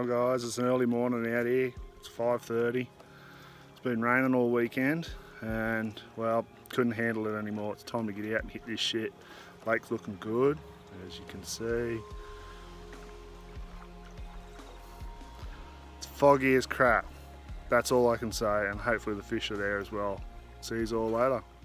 guys. It's an early morning out here. It's 5:30. It's been raining all weekend and, well, couldn't handle it anymore. It's time to get out and hit this shit. Lake's looking good, as you can see. It's foggy as crap. That's all I can say, and hopefully the fish are there as well. See you all later.